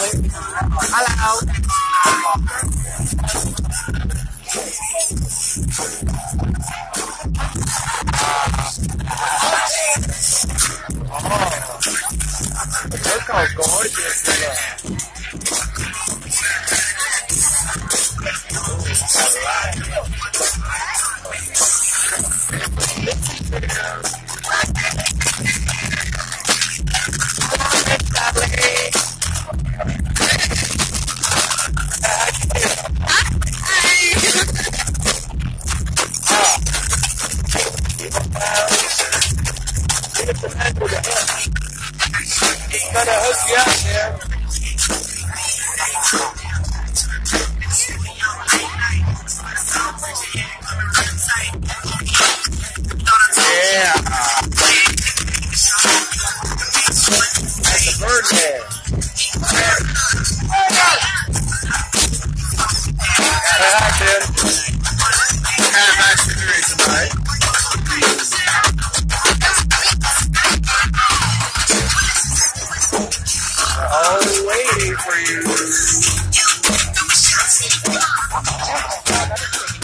Hello. Look how gorgeous it is. He's gonna hook you up, man. Yeah. That's a bird man. Hi, Tim. Have accident tonight. All waiting for you.